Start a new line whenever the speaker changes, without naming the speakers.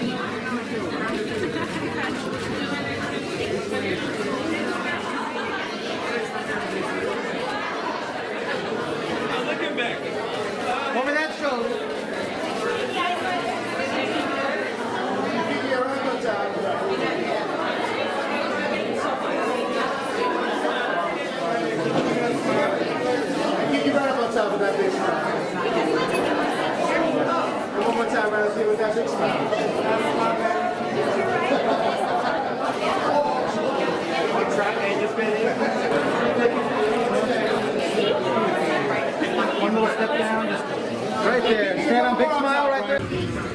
Over that shoulder.
Keep your right up on top of that big smile. One more time right here with that big smile.
One little step down, just right there. Stand on big smile right there.